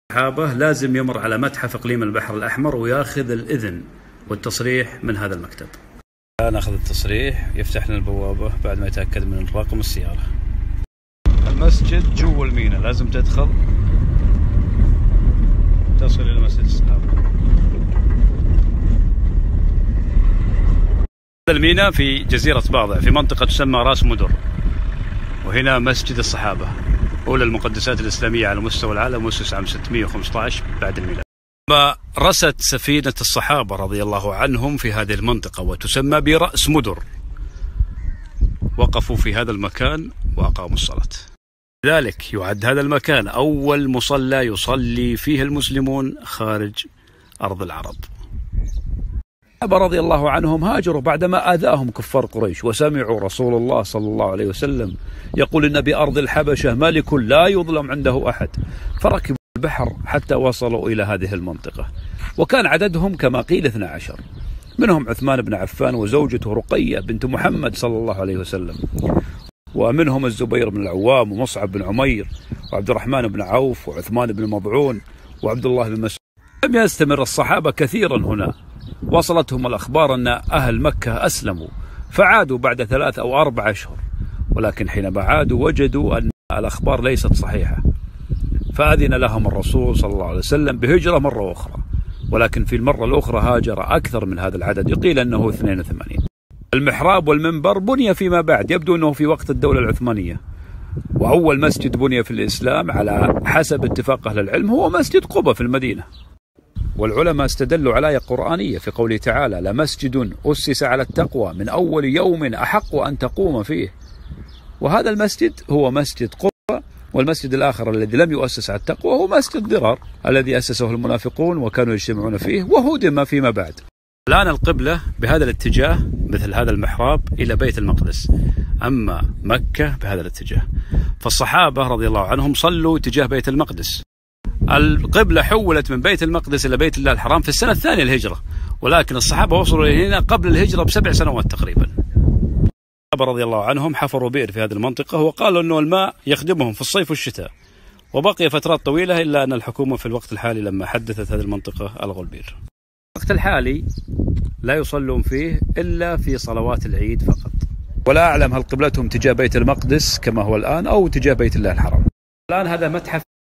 الصحابة لازم يمر على متحف إقليم البحر الأحمر وياخذ الإذن والتصريح من هذا المكتب. ناخذ التصريح، يفتح لنا البوابة بعد ما يتأكد من رقم السيارة. المسجد جوا الميناء، لازم تدخل تصل إلى مسجد الصحابة. الميناء في جزيرة باضع في منطقة تسمى راس مدر، وهنا مسجد الصحابة، أولى المقدسات الإسلامية على مستوى العالم، مؤسس عام 615 بعد الميلاد. ما رست سفينة الصحابة رضي الله عنهم في هذه المنطقة وتسمى برأس مدر، وقفوا في هذا المكان وأقاموا الصلاة. لذلك يعد هذا المكان أول مصلى يصلي فيه المسلمون خارج أرض العرب. الصحابة رضي الله عنهم هاجروا بعدما آذاهم كفار قريش، وسمعوا رسول الله صلى الله عليه وسلم يقول إن بأرض الحبشة ملك لا يظلم عنده أحد، فركبوا البحر حتى وصلوا إلى هذه المنطقة، وكان عددهم كما قيل 12، منهم عثمان بن عفان وزوجته رقية بنت محمد صلى الله عليه وسلم، ومنهم الزبير بن العوام ومصعب بن عمير وعبد الرحمن بن عوف وعثمان بن مضعون وعبد الله بن مسعود. لم يستمر الصحابة كثيرا هنا، وصلتهم الأخبار أن أهل مكة أسلموا فعادوا بعد 3 أو 4 أشهر، ولكن حينما عادوا وجدوا أن الأخبار ليست صحيحة، فأذن لهم الرسول صلى الله عليه وسلم بهجرة مرة أخرى، ولكن في المرة الأخرى هاجر أكثر من هذا العدد، يقيل أنه 82. المحراب والمنبر بني فيما بعد، يبدو أنه في وقت الدولة العثمانية، وأول مسجد بني في الإسلام على حسب اتفاق أهل العلم هو مسجد قبة في المدينة. والعلماء استدلوا على آية قرآنية في قوله تعالى: لمسجد أسس على التقوى من أول يوم أحق أن تقوم فيه. وهذا المسجد هو مسجد قبة، والمسجد الآخر الذي لم يؤسس على التقوى هو مسجد ضرار الذي أسسه المنافقون وكانوا يجتمعون فيه وهدم فيما بعد. الآن القبلة بهذا الاتجاه مثل هذا المحراب إلى بيت المقدس، أما مكة بهذا الاتجاه، فالصحابة رضي الله عنهم صلوا تجاه بيت المقدس. القبلة حولت من بيت المقدس إلى بيت الله الحرام في السنة الثانية للهجرة، ولكن الصحابة وصلوا إلى هنا قبل الهجرة ب7 سنوات تقريبا. الصحابة رضي الله عنهم حفروا بئر في هذه المنطقة، وقالوا أنه الماء يخدمهم في الصيف والشتاء، وبقي فترات طويلة إلا أن الحكومة في الوقت الحالي لما حدثت هذه المنطقة ألغوا البئر. الوقت الحالي لا يصلون فيه إلا في صلوات العيد فقط، ولا أعلم هل قبلتهم تجاه بيت المقدس كما هو الآن أو تجاه بيت الله الحرام. الآن هذا متحف